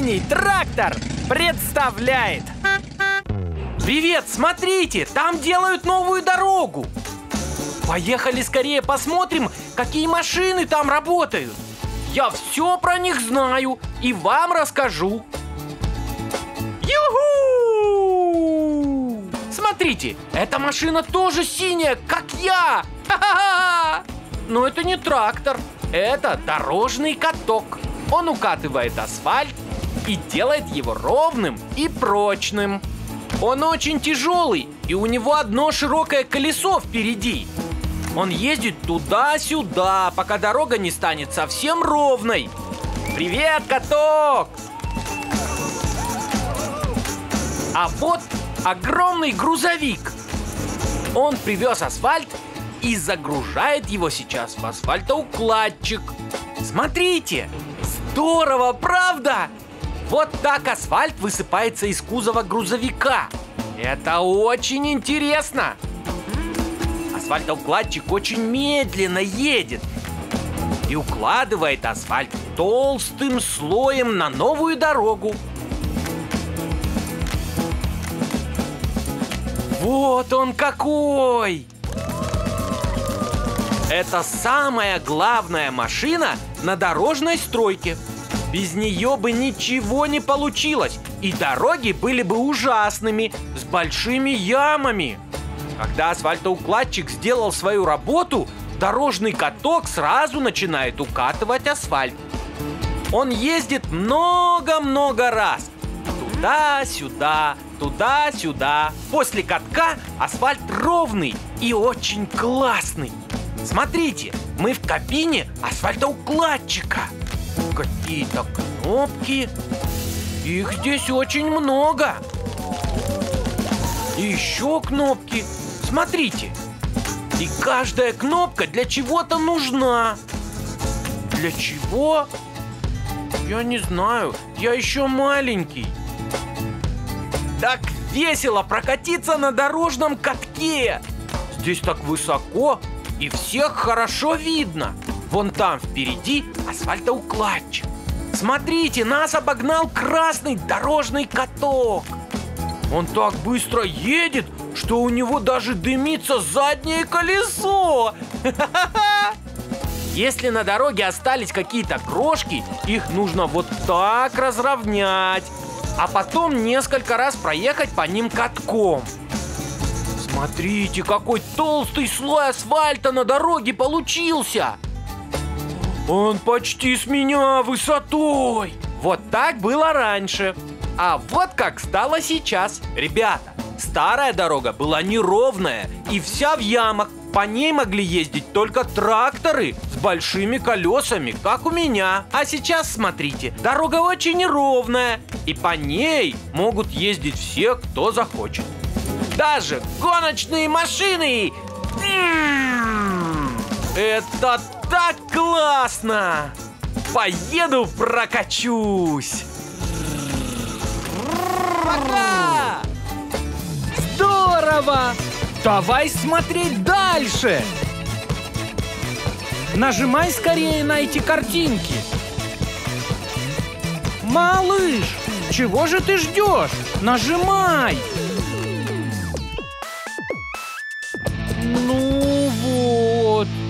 Синий трактор представляет. Привет, смотрите, там делают новую дорогу. Поехали скорее посмотрим, какие машины там работают. Я все про них знаю и вам расскажу. Юху! Смотрите, эта машина тоже синяя, как я. Ха-ха-ха! Но это не трактор, это дорожный каток. Он укатывает асфальт и делает его ровным и прочным. Он очень тяжелый, и у него одно широкое колесо впереди. Он ездит туда-сюда, пока дорога не станет совсем ровной. Привет, каток! А вот огромный грузовик. Он привез асфальт и загружает его сейчас в асфальтоукладчик. Смотрите, здорово, правда? Вот так асфальт высыпается из кузова грузовика. Это очень интересно. Асфальтоукладчик очень медленно едет и укладывает асфальт толстым слоем на новую дорогу. Вот он какой! Это самая главная машина на дорожной стройке. Без нее бы ничего не получилось, и дороги были бы ужасными, с большими ямами. Когда асфальтоукладчик сделал свою работу, дорожный каток сразу начинает укатывать асфальт. Он ездит много-много раз. Туда-сюда, туда-сюда. После катка асфальт ровный и очень классный. Смотрите, мы в кабине асфальтоукладчика. Какие-то кнопки. Их здесь очень много. И еще кнопки. Смотрите. И каждая кнопка для чего-то нужна. Для чего? Я не знаю. Я еще маленький. Так весело прокатиться на дорожном катке. Здесь так высоко, и всех хорошо видно. Вон там впереди асфальтоукладчик. Смотрите, нас обогнал красный дорожный каток. Он так быстро едет, что у него даже дымится заднее колесо. Если на дороге остались какие-то крошки, их нужно вот так разровнять, а потом несколько раз проехать по ним катком. Смотрите, какой толстый слой асфальта на дороге получился. Он почти с меня высотой. Вот так было раньше. А вот как стало сейчас. Ребята, старая дорога была неровная и вся в ямах. По ней могли ездить только тракторы с большими колесами, как у меня. А сейчас, смотрите, дорога очень ровная, и по ней могут ездить все, кто захочет. Даже гоночные машины. Это так классно! Поеду прокачусь! Пока! Здорово! Давай смотреть дальше! Нажимай скорее на эти картинки. Малыш, чего же ты ждешь? Нажимай! Ну вот.